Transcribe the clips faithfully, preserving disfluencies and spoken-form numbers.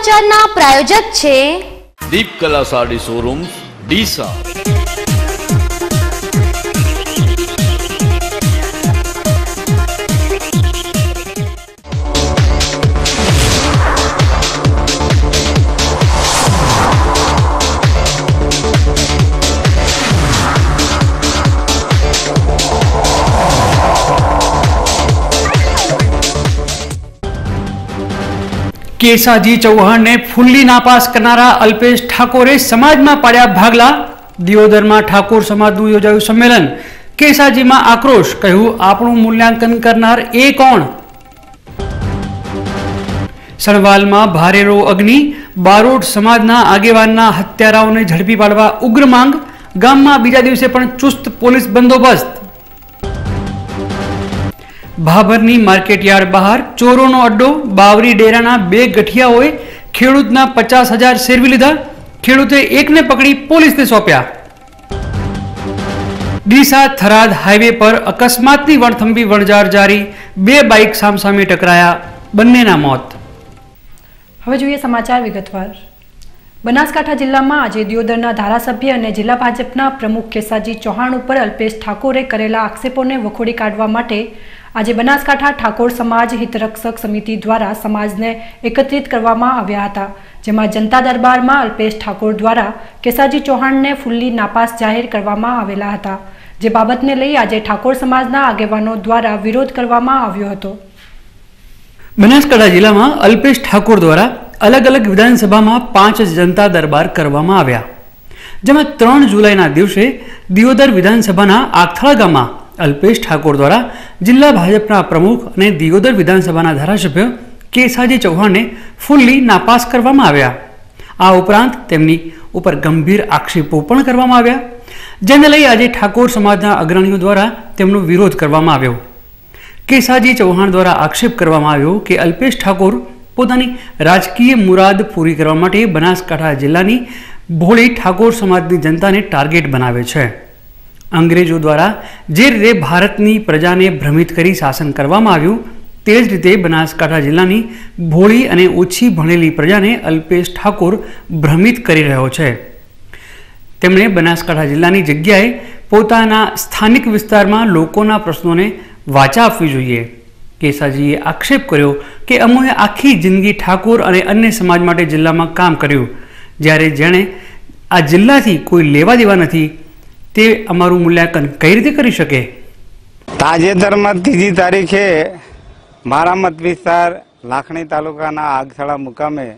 સમાચારના પ્રાયોજક છે દીપ કલા સાડી શોરૂમ ડીસા। केसाजी चौहान ने फुल्ली नापास करनारा अल्पेश ठाकोरे समाज में पाड्या भागला। दियोदर में ठाकोर समाज योजायु सम्मेलन। केसाजी में आक्रोश, कहू आपणु मूल्यांकन करनार ए कोण। सणवाल में भारे रो अग्नि। बारोट समाजना आगेवानना हत्याराओने झड़पी पाडवा उग्र मांग। गाम में बीजा दिवसे पण चुस्त पोलीस बंदोबस्त। भाभरनी मार्केटयार्ड बहार चोरोनो अड्डो। बावरी डेराना बे गठियाओए खेडूतना पचास हजार सेरवी लीधा। खेडूते एक ने पकड़ी पोलीस ने सौंप्या। डीसा थराद हाईवे पर अकस्मातनी वणथंभी वणजार जारी। बे बाइक सामसामे टकराया, बंनेना मौत। हवे जोईए समाचार विगतवार। बनासकांठा जिल्ला में आज दियोदरना धारासभ्य और जिला भाजपा प्रमुख केसाजी चौहान पर अल्पेश ठाकोरे करेला आक्षेपों वखोड़ी काढवा माटे आज बनासकांठा ठाकोर समाज हितरक्षक समिति द्वारा समाज ने एकत्रित करवामां आव्या हता। जेमां जनता दरबार में अल्पेश ठाकोर द्वारा केसाजी चौहान ने फुल्ली नापास जाहिर करवामां आवेला हता। जे बाबतने लई आज ठाकोर समाजना आगेवानों द्वारा विरोध करवामां आव्यो हतो। बनासकांठा जिला में अल्पेश ठाकोर द्वारा अलग अलग विधानसभा में पांच जनता दरबार करवामां आव्या। जेमां त्रण जुलाईना दिवसे दियोदर विधानसभाना आखथाळा गाममां अल्पेश ठाकोर द्वारा जिला भाजपा प्रमुख और दियोदर विधानसभा धारासभ्य केसाजी चौहान ने फुल्ली नापास करवामां आव्या। आ उपरांत तेमनी उपर गंभीर आक्षेपो पण करवामां आव्या, जेने लई आज ठाकोर समाजना अग्रणीओ द्वारा तेमनो विरोध करवामां आव्यो। केसाजी चौहान द्वारा आक्षेप करवामां आव्यो के अल्पेश ठाकोर पोतानी राजकीय मुराद पूरी करवा माटे बनासकांठा जिल्लानी भोળી ठाकोर समाजनी जनताने टार्गेट बनावे छे। अंग्रेजों द्वारा जे रीते भारतनी प्रजाने भ्रमित करी शासन करवामां आव्युं ते ज रीते बनासकांठा जिल्लानी भोળી अने ओછી भणेली प्रजाने अल्पेश ठाकोर भ्रमित करी रह्यो छे। तेमणे बनासकांठा जिल्लानी जग्याए पोताना स्थानिक विस्तारमां लोकोना प्रश्नोने वाचा आपवी जोईए। केसाजीए आक्षेप कर्यो के अमोए आखी जिंदगी ठाकोर अने अन्य समाज माटे जिल्लामां काम कर्युं, ज्यारे जेणे आ जिल्लाथी कोई लेवा देवा नथी ते अमारू मूल्यांकन कई रीते करी शके। ताजेतरमां तीजी तारीखे मारा मत विस्तार लाखणी तालुकाना आगथाळा मुकामे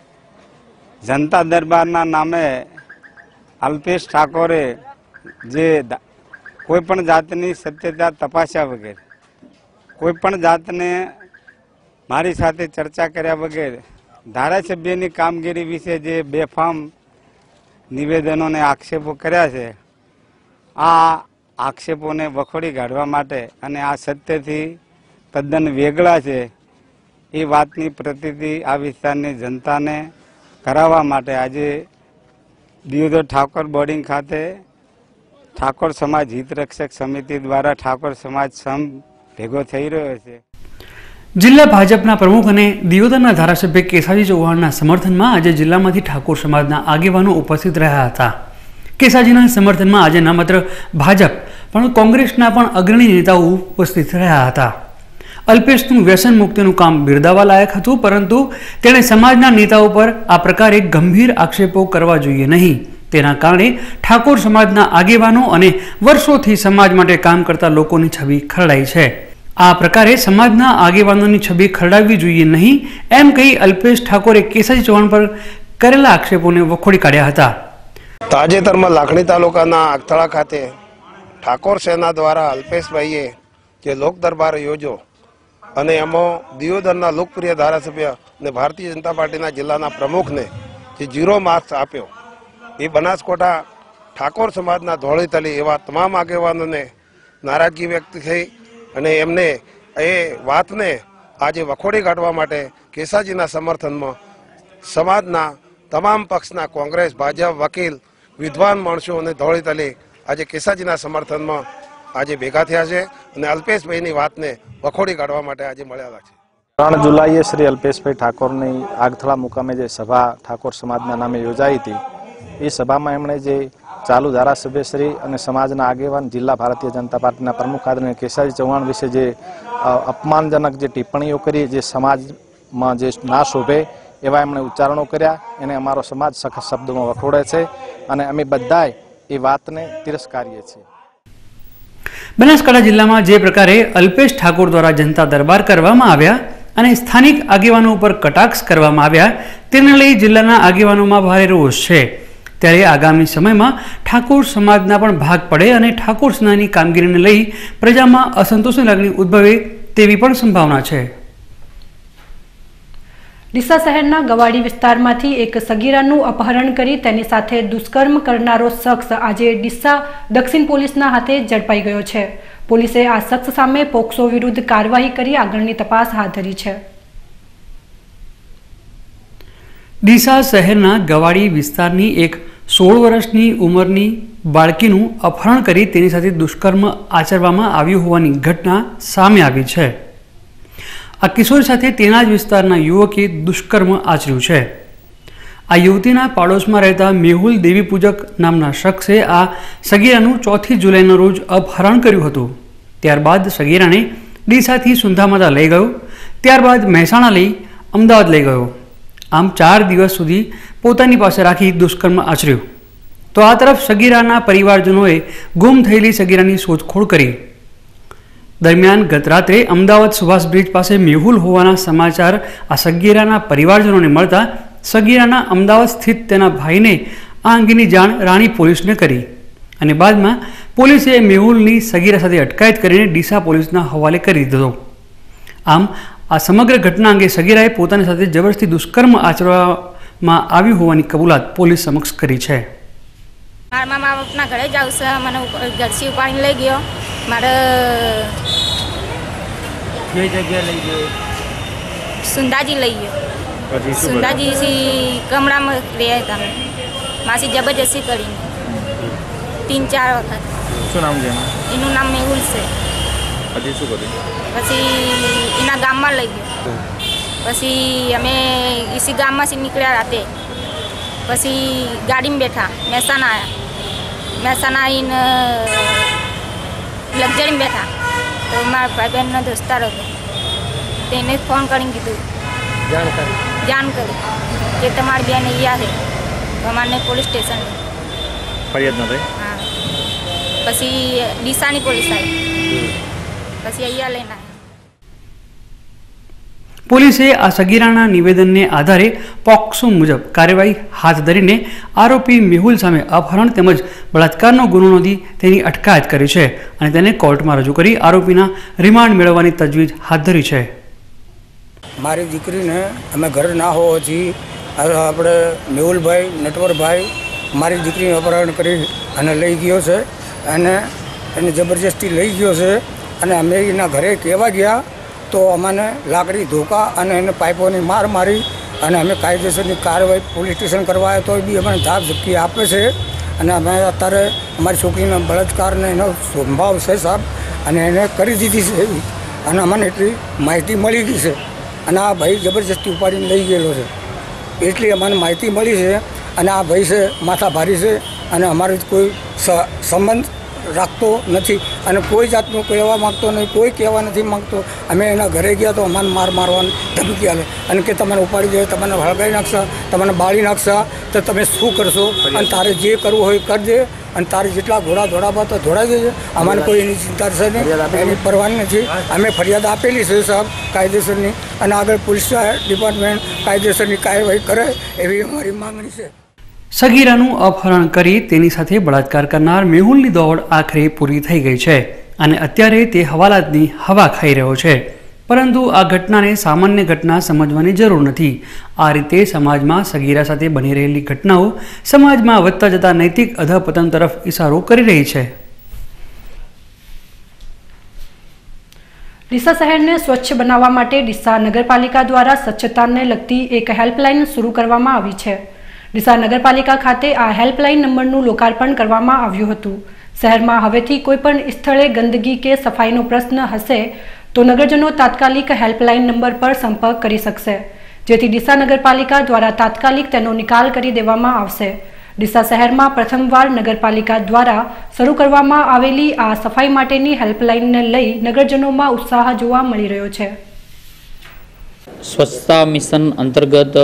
जनता दरबारना नामे अल्पेश ठाकोरे जे कोईपण जातनी सत्यता तपास्या वगैर कोईपण जातने मारी साथे चर्चा कर्या वगैर धारासभ्यनी कामगीरी विषे जे बेफाम निवेदनों ने आक्षेपो कर्या छे, आ आक्षेपों वखोड़ी काढवा माटे अने आ सत्यथी तद्दन वेगळा छे ए वातनी प्रतीति आ विस्तारनी जनताने करावा माटे आजे दियोदर ठाकोर बोर्डिंग खाते ठाकोर समाज हितरक्षक समिति द्वारा ठाकोर समाज सम भेगो थई रह्यो छे। जिला भाजपा प्रमुख और दियोदरना धारासभ्य केसाजी चौहानना समर्थन में आज जिल्लामांथी ठाकोर समाजना आगेवानो उपस्थित रह्या हता। केसाजीना समर्थन में आज न मात्र भाजप पण कोंग्रेसना पण अग्रणी नेताओ उपस्थित रह्या हता। अल्पेशनु व्यसन मुक्तिनु काम बिरदावा लायक हतुं, परंतु तेणे समाजना नेताओ पर आ प्रकारे गंभीर आक्षेपो करवा जोईए नहीं। तेना कारणे ठाकोर समाजना आगेवानो अने वर्षोथी समाज माटे काम करता लोकोनी छवि खरडाई छे। आ प्रकारे समाजना आगेवानोनी छवि खरडावी जोईए नहीं एम कही अल्पेश ठाकोरे केसाजी चौहान पर करेला आक्षेपोने वखोड़ी काढ्या हता। ताजेतरमां लाखणी तालुकाना आगथाळा खाते ठाकोर सेना द्वारा अल्पेश भाईए जे लोक दरबार योजो अने एमां दियोदरना लोकप्रिय धारासभ्य ने भारतीय जनता पार्टीना जिल्लाना प्रमुख ने जे जीरो मार्क्स आप्यो ए बनासकांठा ठाकोर समाजना धोळी तली एवा तमाम आगेवानोने नाराजगी व्यक्त थई अने एमने ए वातने आज वखोड़ी काढवा माटे केसाजीना समर्थनमां समाजना तमाम पक्षना कांग्रेस भाजप वकील विद्वान माणसों ने धोळी तली आज केसाजीना समर्थन में आज भेगा थया छे अने अल्पेश भाईनी वातने वखोड़ी काढवा माटे आज मळ्या छे। ત્રણ જુલાઈએ શ્રી અલ્પેશભાઈ ઠાકોરની આગથળા મુકામે જે સભા ઠાકોર સમાજના નામે યોજાઈ હતી એ સભામાં એમણે જે ચાલુ ધારાસભ્યશ્રી અને સમાજના આગેવાન જિલ્લા ભારતીય જનતા પાર્ટીના પ્રમુખ આદરણીય કેસાજી ચૌહાણ વિશે જે અપમાનજનક જે ટિપ્પણીઓ કરી, જે સમાજમાં જે ના શોભે એવા એમણે ઉચ્ચારણો કર્યા, એને અમારો સમાજ સખત શબ્દોમાં વખોડે છે અને અમે બધાય એ વાતને તિરસ્કારીએ છીએ. બનાસકાંઠા જિલ્લામાં જે પ્રકારે અલ્પેશ ઠાકોર દ્વારા જનતા દરબાર કરવામાં આવ્યા અને સ્થાનિક આગેવાનો ઉપર કટાક્ષ કરવામાં આવ્યા તેને લઈ જિલ્લાના આગેવાનોમાં ભારે રોષ છે. ત્યારે આગામી સમયમાં ઠાકોર સમાજના પણ ભાગ પડે અને ઠાકોર સેનાની કામગીરીને લઈ પ્રજામાં અસંતોષની લાગણી ઉદ્ભવે તેવી પણ સંભાવના છે. ડીસા શહેરના ગવાડી વિસ્તારમાંથી એક સગીરાનું અપહરણ કરી તેની સાથે દુષ્કર્મ કરનારો શખ્સ આજે ડીસા દક્ષિણ પોલીસના હાથે ઝડપાઈ ગયો છે. પોલીસે આ શખ્સ સામે પોક્સો વિરુદ્ધ કાર્યવાહી કરી આગળની તપાસ હાથ ધરી છે. ડીસા શહેરના ગવાડી વિસ્તારની એક સોળ વર્ષની ઉંમરની બાળકીનું અપહરણ કરી તેની સાથે દુષ્કર્મ આચરવામાં આવ્યું હોવાની ઘટના સામે આવી છે. આ કિશોરી સાથે તેના જ વિસ્તારના યુવકે દુષ્કર્મ આચર્યું છે. આ યુવતીના પાડોશમાં રહેતા મેહુલ દેવી પૂજક નામના શખ્સે આ સગીરાનું ચોથી જુલાઈના રોજ અપહરણ કર્યું હતું. ત્યારબાદ સગીરાને ડીસાથી સુંધામાતા લઈ ગયો, ત્યારબાદ મહેસાણા લઈ અમદાવાદ લઈ ગયો. આમ ચાર દિવસ સુધી પોતાની પાસે રાખી દુષ્કર્મ આચર્યું. તો આ તરફ સગીરાના પરિવારજનોએ ગુમ થયેલી સગીરાની શોધખોળ કરી. દરમિયાન ગત રાત્રે અમદાવાદ સુભાષ બ્રિજ પાસે મેહુલ હોવાના સમાચાર આ સગીરાના પરિવારજનોને મળતા સગીરાના અમદાવાદ સ્થિત તેના ભાઈને આ અંગેની જાણ રાણી પોલીસને કરી અને બાદમાં પોલીસે મેહુલની સગીરા સાથે અટકાયત કરીને ડીસા પોલીસના હવાલે કરી દીધો. આમ આ સમગ્ર ઘટના અંગે સગીરાએ પોતાની સાથે જબરદસ્તી દુષ્કર્મ આચરવામાં આવ્યું હોવાની કબૂલાત પોલીસ સમક્ષ કરી છે. મારા મામા બાપના ઘરે જ આવશે, મને ઘરથી ઉપાડીને લઈ ગયો. મારે કઈ જગ્યાએ લઈ ગયો? સુંદાજી લઈ ગયો. સુંદાજી કમરામાં રહ્યા હતા. માસી જબરજસ્તી કરીને तीन चार वक्त. શું નામ છે એનું નામ મેહુલ છે. પછી શું કર્યું? પછી એના ગામમાં લઈ ગયો. પછી અમે इसी ગામમાંથી નીકળ્યા રાતે. પછી ગાડીમાં બેઠા મહેસાણા આવ્યા. મહેસાણા આવીને લક્ઝરીમાં બેઠા તો મારા ભાઈ બહેનનો દોસ્તાર હતો તેને ફોન કરીને કીધું, જાણ કરી જાણ કરી કે તમારી બેન અહીંયા છે તો અમારને પોલીસ સ્ટેશન ફરિયાદ ન થઈ. હા, પછી ડીસાની પોલીસ આવી, પછી અહીંયા લઈને આવ્યા. પોલીસે આ સગીરાના નિવેદનને આધારે પોક્સો મુજબ કાર્યવાહી હાથ ધરીને આરોપી મેહુલ સામે અપહરણ તેમજ બળાત્કારનો ગુનો નોંધી તેની અટકાયત કરી છે અને તેને કોર્ટમાં રજૂ કરી આરોપીના રિમાન્ડ મેળવવાની તજવીજ હાથ ધરી છે. મારી દીકરીને અમે ઘરે ના હોવાથી આપણે મેહુલભાઈ નટવરભાઈ મારી દીકરીનું અપહરણ કરી અને લઈ ગયો છે અને એને જબરજસ્તી લઈ ગયો છે અને અમે એના ઘરે કહેવા ગયા તો અમને લાકડી ધોકા અને એને પાઇપોની માર મારી અને અમે કાયદેસરની કાર્યવાહી પોલીસ સ્ટેશન કરવાય તો બી અમને ધાક ધમકી આપે છે અને અમે અત્યારે અમારી છોકરીના બળાત્કારને એનો સંભાવ છે સાહેબ અને એને કરી દીધી છે એવી અને અમને એટલી માહિતી મળી ગઈ છે અને આ ભાઈ જબરજસ્તી ઉપાડીને લઈ ગયેલો છે એટલી અમને માહિતી મળી છે અને આ ભાઈ છે માથા ભારી છે અને અમારે કોઈ સંબંધ રાખતો નથી અને કોઈ જાતનું કહેવા માગતો નહીં, કોઈ કહેવા નથી માગતો. અમે એના ઘરે ગયા તો અમારે માર મારવાની ધમકી આલે અને કે તમને ઉપાડી દે, તમને હળગાવી નાખશા, તમને બાળી નાખશા તો તમે શું કરશો અને તારે જે કરવું હોય કરજે અને તારે જેટલા ઘોડા દોડાવવા તો દોડાવી દેજે. અમારે કોઈ એની ચિંતા છે નહીં, એની પરવાની નથી. અમે ફરિયાદ આપેલી છે સાહેબ કાયદેસરની અને આગળ પોલીસ ડિપાર્ટમેન્ટ કાયદેસરની કાર્યવાહી કરે એવી અમારી માંગણી છે. સગીરાનું અપહરણ કરી તેની સાથે બળાત્કાર કરનાર મેહુલની દોડ આખરે પૂરી થઈ ગઈ છે અને અત્યારે તે હવાલાતની હવા ખાઈ રહ્યો છે. પરંતુ આ ઘટનાને સામાન્ય ઘટના સમજવાની જરૂર નથી. આ રીતે સમાજમાં સગીરા સાથે બની રહેલી ઘટનાઓ સમાજમાં વધતા જતા નૈતિક અધપતન તરફ ઇશારો કરી રહી છે. ડીસા શહેરને સ્વચ્છ બનાવવા માટે ડીસા નગરપાલિકા દ્વારા સ્વચ્છતાને લગતી એક હેલ્પલાઇન શરૂ કરવામાં આવી છે. ડીસા નગરપાલિકા ખાતે આ હેલ્પલાઇન નંબરનું લોકાર્પણ કરવામાં આવ્યું હતું. શહેરમાં હવેથી કોઈપણ સ્થળે ગંદકી કે સફાઈનો પ્રશ્ન હશે તો નગરજનો તાત્કાલિક હેલ્પલાઇન નંબર પર સંપર્ક કરી શકશે, જેથી ડીસા નગરપાલિકા દ્વારા તાત્કાલિક તેનો નિકાલ કરી દેવામાં આવશે। ડીસા શહેરમાં પ્રથમવાર નગરપાલિકા દ્વારા શરૂ કરવામાં આવેલી આ સફાઈ માટેની હેલ્પલાઇનને લઈ નગરજનોમાં ઉત્સાહ જોવા મળી રહ્યો છે। સ્વચ્છતા મિશન અંતર્ગત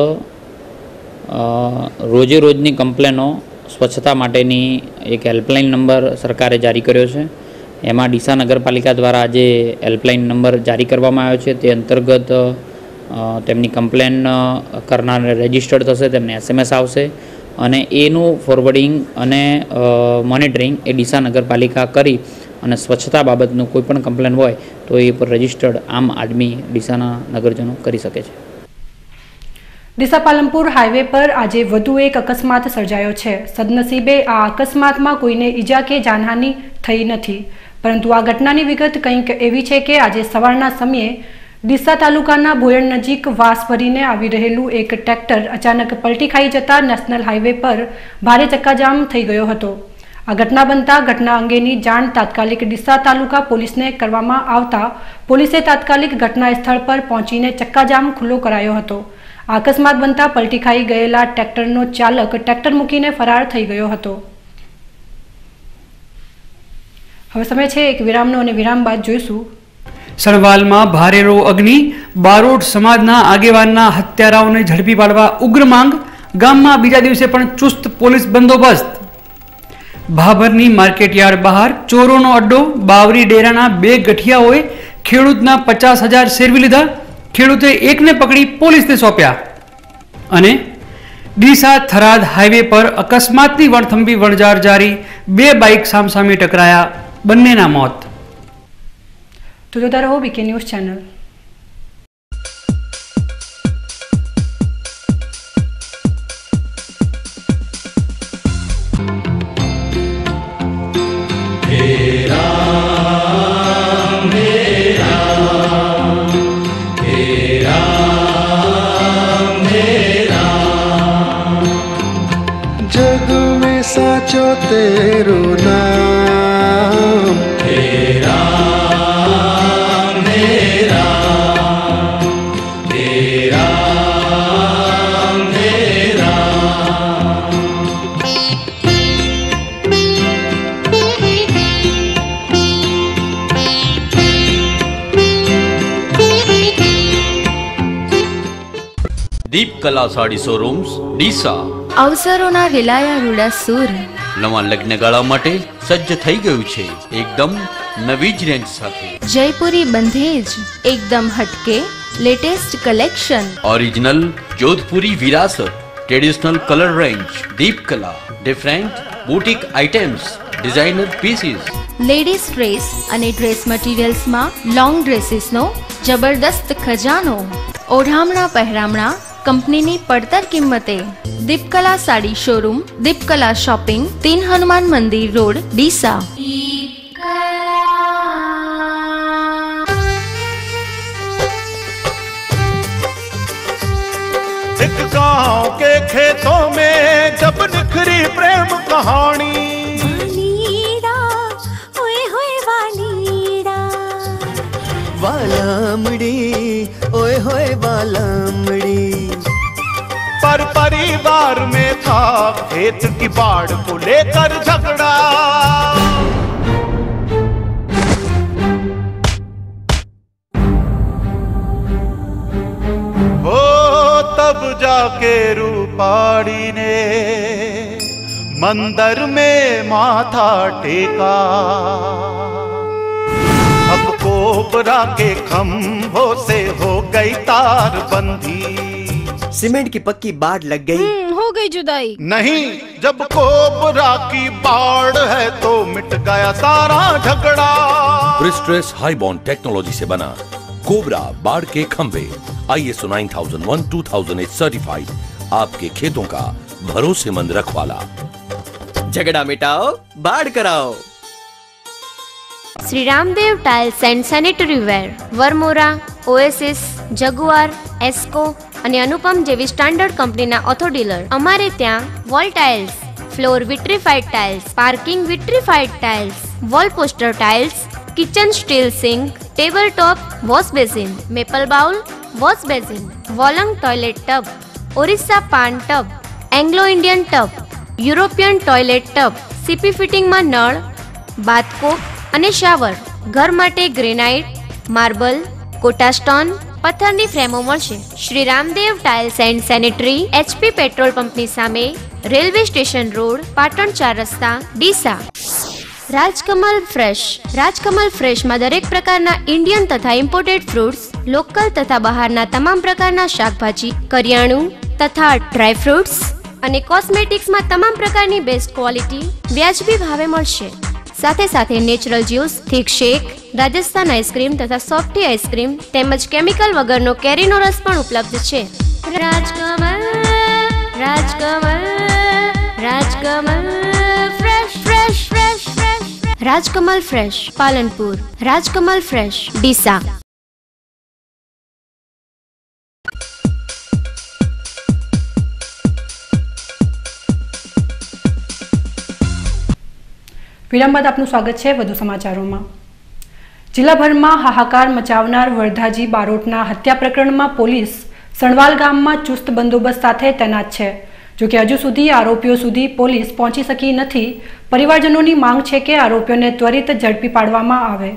રોજે રોજની કમ્પ્લેનો સ્વચ્છતા માટેની એક હેલ્પલાઇન નંબર સરકારે જારી કર્યો છે। એમાં ડીસા નગરપાલિકા દ્વારા આજે હેલ્પલાઇન નંબર જારી કરવામાં આવ્યો છે। તે અંતર્ગત તેમની કમ્પ્લેન કરનારને રજિસ્ટર્ડ થશે, તેમને એસએમએસ આવશે અને એનું ફોરવર્ડિંગ અને મોનિટરિંગ એ ડીસા નગરપાલિકા કરી અને સ્વચ્છતા બાબતનું કોઈ પણ કમ્પ્લેન હોય તો એ પર રજિસ્ટર્ડ આમ આદમી ડીસાના નગરજનો કરી શકે છે। ડીસા પાલનપુર હાઈવે પર આજે વધુ એક અકસ્માત સર્જાયો છે। સદનસીબે આ અકસ્માતમાં કોઈને ઈજા કે જાનહાનિ થઈ નથી, પરંતુ આ ઘટનાની વિગત કંઈક એવી છે કે આજે સવારના સમયે ડીસા તાલુકાના ભોયણ નજીક વાસ ભરીને આવી રહેલું એક ટ્રેક્ટર અચાનક પલટી ખાઈ જતા નેશનલ હાઈવે પર ભારે ચક્કાજામ થઈ ગયો હતો। આ ઘટના બનતા ઘટના અંગેની જાણ તાત્કાલિક ડીસા તાલુકા પોલીસને કરવામાં આવતા પોલીસે તાત્કાલિક ઘટના સ્થળ પર પહોંચીને ચક્કાજામ ખુલ્લો કરાયો હતો। આ અકસ્માત બનતા પલટી ખાઈ ગયેલા ટ્રેક્ટરનો ચાલક ટ્રેક્ટર મૂકીને ફરાર થઈ ગયો હતો। હવે સમય છે એક વિરામનો અને વિરામ બાદ જોઈશું સણવાલમાં ભારેરો અગ્નિ, બારોટ સમાજના આગેવાનના હત્યારાઓને ઝડપી પાડવા ઉગ્ર માંગ, ગામમાં બીજા દિવસે પણ ચુસ્ત પોલીસ બંદોબસ્ત। ભાભરની માર્કેટયાર્ડ બહાર ચોરોનો અડ્ડો, બાવરી ડેરાના બે ગઠિયાઓએ ખેડૂતના પચાસ હજાર શેરવી લીધા, ખેડૂતે એકને પકડી પોલીસને સોંપ્યા। અને ડીસા થરાદ હાઈવે પર અકસ્માતની વણથંભી વણઝાર જારી, બે બાઇક સામસામે ટકરાયા, બંનેના મોત। તો જોતા રહો બીકે ન્યૂઝ ચેનલ। जग में साचो तेरो नाम तेरा मेरा तेरा मेरा। દીપ કલા સાડી શોરૂમ્સ ડીસા અવસરોના રેલાયા રૂડા સૂર નવા લગ્નગાળા માટે સજ્જ થઈ ગયું છે, એકદમ નવી જ રેન્જ સાથે। જયપુરી બંધેજ એકદમ હટકે લેટેસ્ટ કલેક્શન, ઓરિજિનલ જોધપુરી વિરાસત, traditional colour range, Deep Kala, different boutique items, designer pieces, ladies dress અને ડ્રેસ મટીરિયલ્સમાં લોંગ ડ્રેસીસનો જબરદસ્ત ખજાનો, ઓઢામણા પહેરામણા કંપનીની પડતર કિંમતે। દીપકલા સાડી શોરૂમ, દીપકલા શોપિંગ, तीन हनुमान मंदिर रोड, डीसा। एक गांव के खेतों में जब निखरी प्रेम कहानी, वालीड़ा ओए होए वालीड़ा, वालामड़ी ओए होए वालामड़ी। पर परिवार में था खेत की बाढ़ को लेकर झगड़ा, हो तब जाके रूपाड़ी ने मंदिर में माथा टेका। अब कोबरा के खंभों से हो गई तार बंदी, सीमेंट की पक्की बाढ़ लग गई, हो गई जुदाई। नहीं, जब कोबरा की बाढ़ है तो मिट गया सारा झगड़ा। प्रिस्ट्रेस हाईबॉन्ड टेक्नोलॉजी से बना कोबरा बाढ़ के खंभे, I S O nine thousand one two thousand eight certified, आपके खेतों का भरोसेमंद रखवाला। झगड़ा मिटाओ, बाढ़ कराओ। Shri Ramdev tiles and sanitary ware, Varmora, Oasis, Jaguar, Esco અને અનુપમ જેવી સ્ટાન્ડર્ડ કંપનીના ઓથો ડીલર। અમારે ત્યાં wall tiles, floor vitrified tiles, parking vitrified tiles, wall poster tiles, kitchen steel sink, table top wash basin, maple bowl wash basin, wall hung toilet tub, Orissa pan tub, Anglo Indian tub, European toilet tub, CP ફિટિંગમાં નળ, bath cock અને shower, ઘર માટે granite, marble, quota stone, પથ્થરની ફ્રેમો મળશે. Shri Ramdev tiles and sanitary, HP petrol પંપની સામે, રેલવે સ્ટેશન રોડ, પાટણ ચાર રસ્તા, ડીસા. રાજકમલ ફ્રેશ. રાજકમલ ફ્રેશમાં દરેક પ્રકારના ઇન્ડિયન તથા ઇમ્પોર્ટેડ ફ્રૂટ્સ, લોકલ તથા બહારના તમામ પ્રકારના શાકભાજી, કરિયાણું તથા ડ્રાય ફ્રૂટ્સ અને કોસ્મેટિક્સમાં તમામ પ્રકારની બેસ્ટ ક્વોલિટી વ્યાજબી ભાવે મળશે. સાથે સાથે natural juice, thick shake, Rajasthan ice cream તથા સોફ્ટી આઈસ્ક્રીમ તેમજ કેમિકલ વગરનો કેરીનો રસ પણ ઉપલબ્ધ છે. Rajkamal, Rajkamal, Rajkamal fresh fresh fresh fresh Rajkamal fresh, Palanpur. Rajkamal fresh, Deesa. વિરામ બાદ આપનું સ્વાગત છે વધુ સમાચારોમાં. જિલ્લાભરમાં હાહાકાર મચાવનાર વરધાજી બારોટના હત્યા પ્રકરણમાં પોલીસ સણવાલ ગામમાં ચુસ્ત બંદોબસ્ત સાથે તૈનાત છે. જોકે હજુ સુધી આરોપીઓ સુધી પોલીસ પહોંચી શકી નથી. પરિવારજનોની માંગ છે કે આરોપીઓને ત્વરિત ઝડપી પાડવામાં આવે.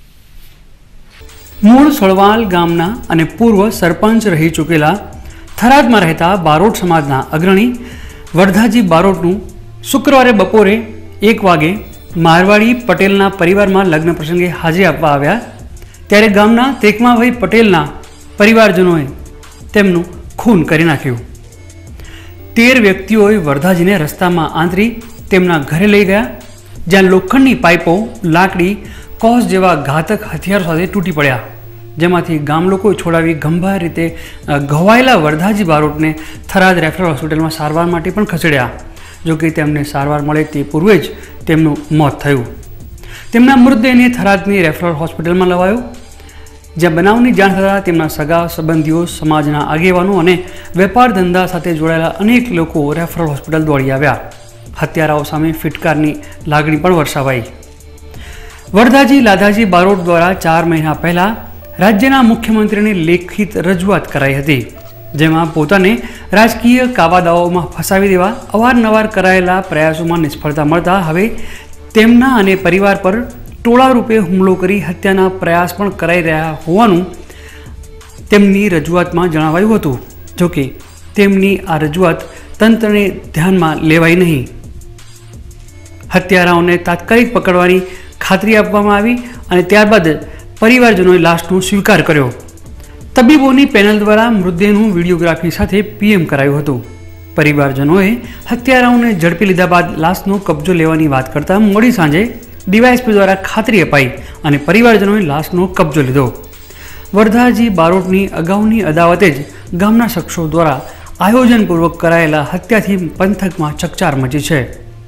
મૂળ સળવાલ ગામના અને પૂર્વ સરપંચ રહી ચૂકેલા થરાદમાં રહેતા બારોટ સમાજના અગ્રણી વરધાજી બારોટનું શુક્રવારે બપોરે એક વાગે મારવાડી પટેલના પરિવારમાં લગ્ન પ્રસંગે હાજરી આપવા આવ્યા ત્યારે ગામના તેકમાભાઈ પટેલના પરિવારજનોએ તેમનું ખૂન કરી નાખ્યું. તેર વ્યક્તિઓએ વરધાજીને રસ્તામાં આંતરી તેમના ઘરે લઈ ગયા, જ્યાં લોખંડની પાઇપો, લાકડી, કોસ જેવા ઘાતક હથિયારો સાથે તૂટી પડ્યા, જેમાંથી ગામ લોકોએ છોડાવી ગંભીર રીતે ઘવાયેલા વરધાજી બારોટને થરાદ રેફરલ હોસ્પિટલમાં સારવાર માટે પણ ખસેડ્યા. જોકે તેમને સારવાર મળે તે પૂર્વે જ તેમનું મોત થયું. તેમના મૃતદેહને થરાદની રેફરલ હોસ્પિટલમાં લવાયો, જ્યાં બનાવની જાણ થતાં તેમના સગા સંબંધીઓ, સમાજના આગેવાનો અને વેપાર ધંધા સાથે જોડાયેલા અનેક લોકો રેફરલ હોસ્પિટલ દોડી આવ્યા. હત્યારાઓ સામે ફિટકારની લાગણી પણ વરસાવાઈ. વરધાજી લાધાજી બારોટ દ્વારા ચાર મહિના પહેલા રાજ્યના મુખ્યમંત્રીને લેખિત રજૂઆત કરાઈ હતી, જેમાં પોતાને રાજકીય કાવાદાઓમાં ફસાવી દેવા અવારનવાર કરાયેલા પ્રયાસોમાં નિષ્ફળતા મળતા હવે તેમના અને પરિવાર પર ટોળા રૂપે હુમલો કરી હત્યાના પ્રયાસ પણ કરાઈ રહ્યા હોવાનું તેમની રજૂઆતમાં જણાવાયું હતું. જોકે તેમની આ રજૂઆત તંત્રને ધ્યાનમાં લેવાઈ નહીં. હત્યારાઓને તાત્કાલિક પકડવાની ખાતરી આપવામાં આવી અને ત્યારબાદ પરિવારજનોએ લાશનો સ્વીકાર કર્યો. તબીબોની પેનલ દ્વારા મૃતદેહનું વિડીયોગ્રાફી સાથે પીએમ કરાયું હતું. પરિવારજનોએ હત્યારાઓને ઝડપી લીધા બાદ લાશનો કબજો લેવાની વાત કરતા મોડી સાંજે ડીવાયએસપી દ્વારા ખાતરી અપાઈ અને પરિવારજનોએ લાશનો કબજો લીધો. વરધાજી બારોટની અગાઉની અદાવતે જ ગામના શખ્સો દ્વારા આયોજનપૂર્વક કરાયેલા હત્યાથી પંથકમાં ચકચાર મચી છે.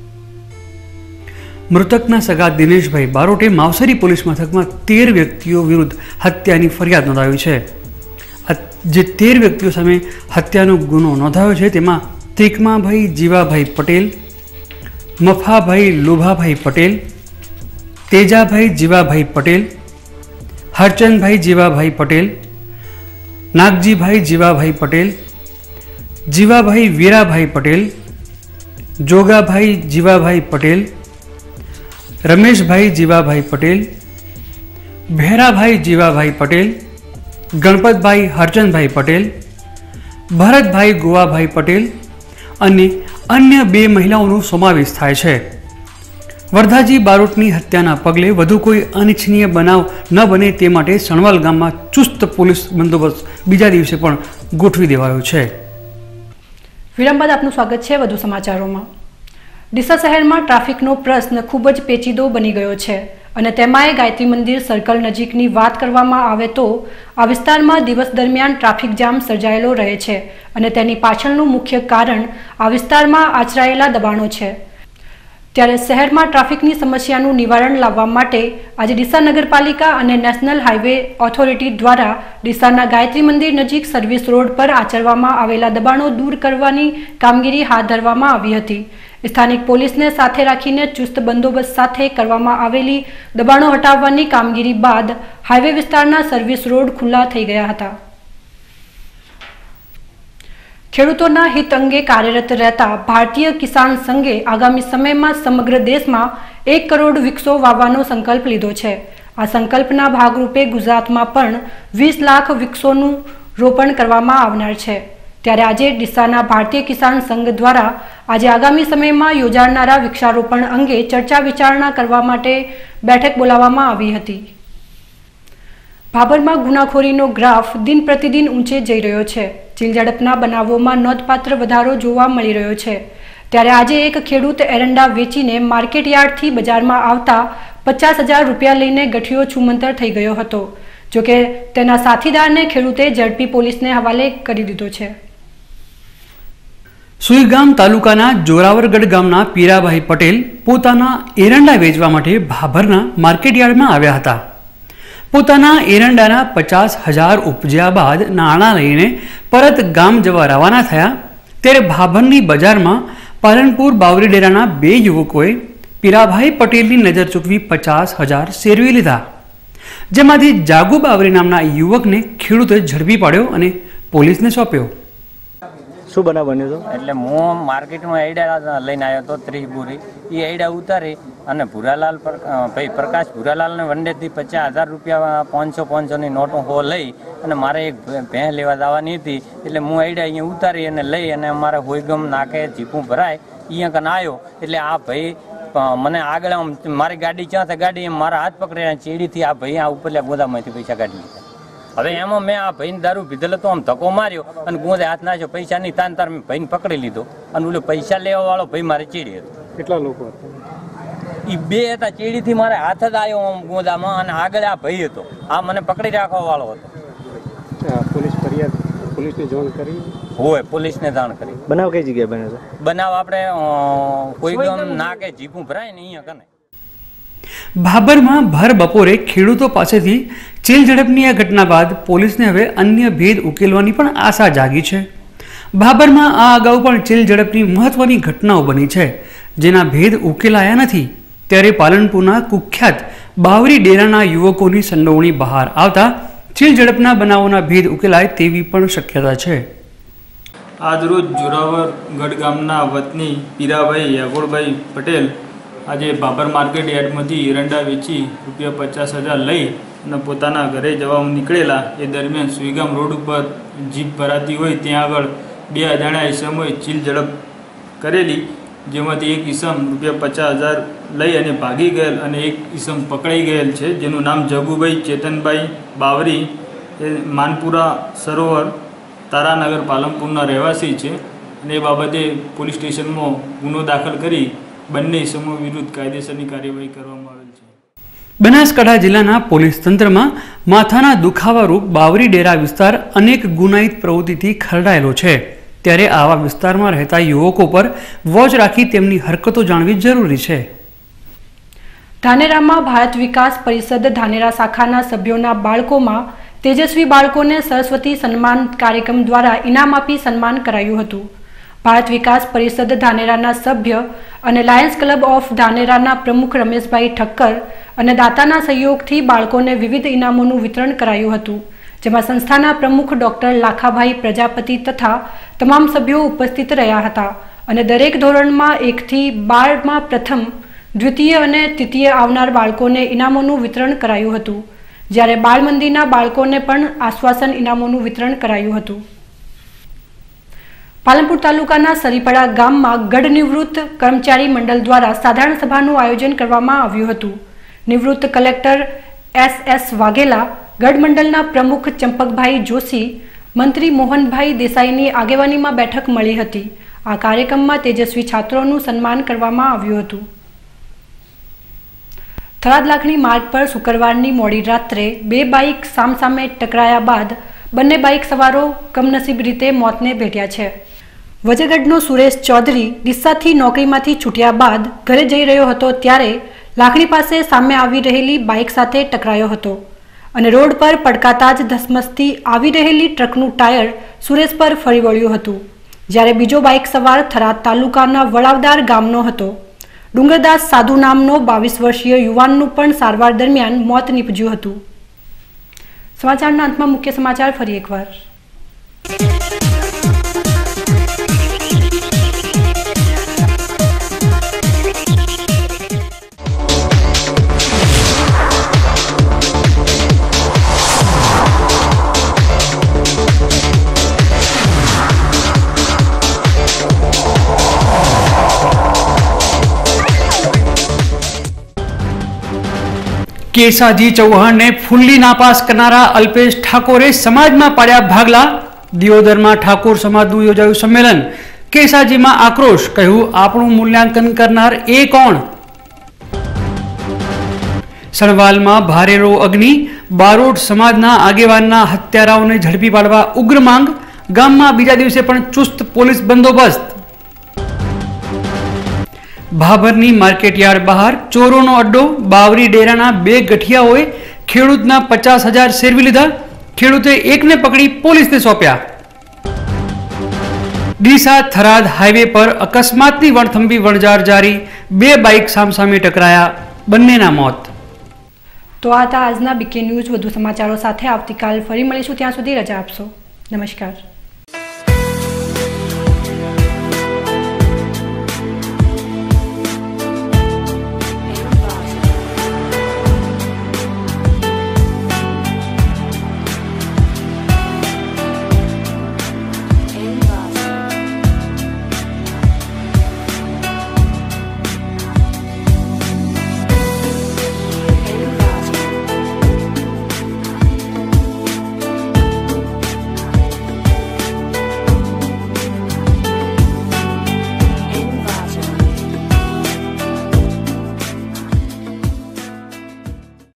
મૃતકના સગા દિનેશભાઈ બારોટે માવસરી પોલીસ મથકમાં તેર વ્યક્તિઓ વિરુદ્ધ હત્યાની ફરિયાદ નોંધાવી છે. જે તેર વ્યક્તિઓ સામે હત્યાનો ગુનો નોંધાયો છે તેમાં તેકમાભાઈ જીવાભાઈ પટેલ, મફાભાઈ લોભાભાઈ પટેલ, તેજાભાઈ જીવાભાઈ પટેલ, હરચંદભાઈ જીવાભાઈ પટેલ, નાગજીભાઈ જીવાભાઈ પટેલ, જીવાભાઈ વીરાભાઈ પટેલ, જોગાભાઈ જીવાભાઈ પટેલ, રમેશભાઈ જીવાભાઈ પટેલ, ભેરાભાઈ જીવાભાઈ પટેલ, ગણપતભાઈ હરચંદભાઈ પટેલ, ભરતભાઈ ગોવાભાઈ પટેલ અને અન્ય બે મહિલાઓનો સમાવેશ થાય છે. વરધાજી બારોટની હત્યાના પગલે વધુ કોઈ અનિચ્છનીય બનાવ ન બને તે માટે સણવાલ ગામમાં ચુસ્ત પોલીસ બંદોબસ્ત બીજા દિવસે પણ ગોઠવી દેવાયો છે. વિરામ બાદ આપનું સ્વાગત છે વધુ સમાચારોમાં. ડીસા શહેરમાં ટ્રાફિકનો પ્રશ્ન ખૂબ જ પેચીદો બની ગયો છે અને તેમાંય ગાયત્રી મંદિર સર્કલ નજીકની વાત કરવામાં આવે તો આ વિસ્તારમાં દિવસ દરમિયાન ટ્રાફિક જામ સર્જાયેલો રહે છે અને તેની પાછળનું મુખ્ય કારણ આ વિસ્તારમાં આચરાયેલા દબાણો છે. ત્યારે શહેરમાં ટ્રાફિકની સમસ્યાનું નિવારણ લાવવા માટે આજે ડીસા નગરપાલિકા અને નેશનલ હાઈવે ઓથોરિટી દ્વારા ડીસાના ગાયત્રી મંદિર નજીક સર્વિસ રોડ પર આચરવામાં આવેલા દબાણો દૂર કરવાની કામગીરી હાથ ધરવામાં આવી હતી. સ્થાનિક પોલીસને સાથે રાખીને ચુસ્ત બંદોબસ્ત સાથે કરવામાં આવેલી દબાણો હટાવવાની કામગીરી બાદ હાઈવે વિસ્તારના સર્વિસ રોડ ખુલ્લા થઈ ગયા હતા. ખેડૂતોના હિત અંગે કાર્યરત રહેતા ભારતીય કિસાન સંઘે આગામી સમયમાં સમગ્ર દેશમાં એક કરોડ વૃક્ષો વાવવાનો સંકલ્પ લીધો છે. આ સંકલ્પના ભાગરૂપે ગુજરાતમાં પણ વીસ લાખ વૃક્ષોનું રોપણ કરવામાં આવનાર છે. ત્યારે આજે ડીસાના ભારતીય કિસાન સંઘ દ્વારા આજે આગામી સમયમાં યોજાનારા વૃક્ષારોપણ અંગે ચર્ચા વિચારણા કરવા માટે બેઠક બોલાવવામાં આવી હતી. ભાભરમાં ગુનાખોરીનો ગ્રાફ દિન પ્રતિદિન ઊંચે જઈ રહ્યો છે. ચીલઝડપના બનાવોમાં નોંધપાત્ર વધારો જોવા મળી રહ્યો છે. ત્યારે આજે એક ખેડૂત એરંડા વેચીને માર્કેટ યાર્ડથી બજારમાં આવતા પચાસ હજાર રૂપિયા લઈને ગઠિયો છુમંતર થઈ ગયો હતો. જોકે તેના સાથીદારને ખેડૂતે ઝડપી પોલીસને હવાલે કરી દીધો છે. સુઈગામ તાલુકાના જોરાવરગઢ ગામના પીરાભાઈ પટેલ પોતાના એરંડા વેચવા માટે ભાભરના માર્કેટ યાર્ડમાં આવ્યા હતા. પોતાના એરંડાના પચાસ હજાર ઉપજ્યા બાદ નાણાં લઈને પરત ગામ જવા રવાના થયા. ત્યારે ભાભરની બજારમાં પાલનપુર બાવરી ડેરાના બે યુવકોએ પીરાભાઈ પટેલની નજર ચૂકવી પચાસ હજાર શેરવી લીધા, જેમાંથી જાગુ બાવરી નામના યુવકને ખેડૂતે ઝડપી પાડ્યો અને પોલીસને સોંપ્યો. શું બનાવ બન્યો હતો? એટલે હું માર્કેટમાં એડા લઈને આવ્યો હતો ત્રીસ બોરી. એ એડા ઉતારી અને ભૂરાલાલ પર ભાઈ પ્રકાશ ભૂરાલાલને વંડેથી પચાસ હજાર રૂપિયા પાંચસો પાંચસોની નોટો હો લઈ અને મારે એક ભેં લેવા જવાની હતી. એટલે હું એડા અહીંયા ઉતારી અને લઈ અને અમારે હોયગમ નાકે જીપું ભરાય અહીંયા કને આવ્યો. એટલે આ ભાઈ મને આગળ મારી ગાડી ક્યાં થાય ગાડી એમ મારા હાથ પકડ્યા ચેડીથી આ ભાઈ આ ઉપરल्या ગોદામમાંથી પૈસા કાઢી લીધા. હવે એમાં મેં આ ભાઈને દારૂ પીધેલો તો આમ ધક્કો માર્યો અને ગોદે હાથ નાખ્યો. પૈસા ની તાન તાર મેં ભાઈને પકડી લીધો અને ઓલો પૈસા લેવા વાળો ભાઈ મારે ચેડી હતો. કેટલા લોકો હતા? એ બે હતા. ચેડીથી મારે હાથ જ આવ્યો આમ ગોદામાં અને આગળ આ ભાઈ હતો. આ મને પકડી રાખવા વાળો હતો. પોલીસ ફરિયાદ પોલીસને જાણ કરી? હોય, પોલીસને જાણ કરી. બનાવ કઈ જગ્યાએ બન્યો હતો? બનાવ આપણે કોઈ ગામ નાકે જીપું ભરાય ને અહીંયા કને. ભાભરમાં ભર બપોરે ખેડૂતો પાસેથી ચીલ ઝડપની આ ઘટના બાદ પોલીસને હવે અન્ય ભેદ ઉકેલવાની પણ આશા જાગી છે. ભાભરમાં આ અગાઉ પણ ચીલ ઝડપની મહત્વની ઘટનાઓ બની છે, જેના ભેદ ઉકેલાયા નથી. ત્યારે પાલનપુરના કુખ્યાત બાવરી ડેરાના યુવકોની સંડોવણી બહાર આવતા ચીલ ઝડપના બનાવોના ભેદ ઉકેલાય તેવી પણ શક્યતા છે. આજરોજ જોરાવરગઢ ગામના વતની પીરાભાઈ યાગોળભાઈ પટેલ આજે ભાભર માર્કેટ યાર્ડમાંથી એરંડા વેચી રૂપિયા પચાસ હજાર લઈ અને પોતાના ઘરે જવા નીકળેલા. એ દરમિયાન સુઈગામ રોડ ઉપર જીપ ભરાતી હોય ત્યાં આગળ બે અજાણ્યા ઈસમોએ ચીલ ઝડપ કરેલી, જેમાંથી એક ઈસમ રૂપિયા પચાસ હજાર લઈ અને ભાગી ગયેલ અને એક ઈસમ પકડાઈ ગયેલ છે, જેનું નામ જગુભાઈ ચેતનભાઈ બાવરી, એ માનપુરા સરોવર તારાનગર પાલનપુરના રહેવાસી છે. અને એ બાબતે પોલીસ સ્ટેશનમાં ગુનો દાખલ કરી બંને ઇસમો વિરુદ્ધ કાયદેસરની કાર્યવાહી કરવામાં આવેલ છે. બનાસકાંઠા જિલ્લાના પોલીસ તંત્રમાં માથાના દુખાવારૂપ બાવરી ડેરા વિસ્તાર અનેક ગુનાહિત પ્રવૃત્તિથી ખરડાયેલો છે. ત્યારે આવા વિસ્તારમાં રહેતા યુવકો પર વોચ રાખી તેમની હરકતો જાણવી જરૂરી છે. ધાનેરામાં ભારત વિકાસ પરિષદ ધાનેરા શાખાના સભ્યોના બાળકોમાં તેજસ્વી બાળકોને સરસ્વતી સન્માન કાર્યક્રમ દ્વારા ઇનામ આપી સન્માન કરાયું હતું. ભારત વિકાસ પરિષદ ધાનેરાના સભ્ય અને લાયન્સ ક્લબ ઓફ ધાનેરાના પ્રમુખ રમેશભાઈ ઠક્કર અને દાતાના સહયોગથી બાળકોને વિવિધ ઇનામોનું વિતરણ કરાયું હતું, જેમાં સંસ્થાના પ્રમુખ ડોક્ટર લાખાભાઈ પ્રજાપતિ તથા તમામ સભ્યો ઉપસ્થિત રહ્યા હતા. અને દરેક ધોરણમાં એકથી બારમાં પ્રથમ, દ્વિતીય અને તૃતીય આવનાર બાળકોને ઇનામોનું વિતરણ કરાયું હતું, જ્યારે બાળ મંદિરના બાળકોને પણ આશ્વાસન ઇનામોનું વિતરણ કરાયું હતું. પાલનપુર તાલુકાના સરીપડા ગામમાં ગઢ નિવૃત્ત કર્મચારી મંડળ દ્વારા સાધારણ સભાનું આયોજન કરવામાં આવ્યું હતું. નિવૃત્ત કલેક્ટર એસ એસ વાઘેલા, ગઢ મંડળના પ્રમુખ ચંપકભાઈ જોશી, મંત્રી મોહનભાઈ દેસાઈની આગેવાનીમાં બેઠક મળી હતી. આ કાર્યક્રમમાં તેજસ્વી છાત્રોનું સન્માન કરવામાં આવ્યું હતું. થરાદ લાખણી માર્ગ પર શુક્રવારની મોડી રાત્રે બે બાઇક સામસામે ટકરાયા બાદ બંને બાઇક સવારો કમનસીબ રીતે મોતને ભેટ્યા છે. વજેગઢનો સુરેશ ચૌધરી ડીસાથી નોકરીમાંથી છૂટ્યા બાદ ઘરે જઈ રહ્યો હતો ત્યારે લાખણી પાસે સામે આવી રહેલી બાઇક સાથે ટકરાયો હતો અને રોડ પર પડકાતા જ ધસમસતી આવી રહેલી ટ્રકનું ટાયર સુરેશ પર ફરી વળ્યું હતું, જ્યારે બીજો બાઇક સવાર થરાદ તાલુકાના વડાવદાર ગામનો હતો. ડુંગરદાસ સાધુ નામનો બાવીસ વર્ષીય યુવાનનું પણ સારવાર દરમિયાન મોત નીપજ્યું હતું. સમાચારના અંતમાં મુખ્ય સમાચાર ફરી એકવાર. केसाजी चौहान ने फुल्ली नापास करनारा अल्पेश ठाकोरे समाज में पाड्या भागला. दियोदर में ठाकोर समाज योजायु सम्मेलन. केसाजी में आक्रोश, कहू आपणु मूल्यांकन करनार ए कोण. सणवाल में भारेरो अग्नि. बारोट समाजना आगेवानना हत्याराओने झड़पी पाडवा उग्र मांग. गाम में बीजा दिवसे पण चुस्त पोलीस बंदोबस्त. भाभरनी मार्केटयार्ड बहार चोरोनो अड्डो. बावरी डेराना बे गठियाओए खेडूतना पचास हजार सेरवी लीधा. खेडूते एकने पकड़ी पोलीसने सौंप्या. डीसा थराद हाईवे पर अकस्मातनी वणथंभी वणजार जारी. बे बाइक सामसामे टकराया. बन्नेना मौत. तो आ था आजना बीके न्यूज. વધુ સમાચારો સાથે આવતીકાલ ફરી મળીશું. ત્યાં સુધી રજા આપશો. નમસ્કાર.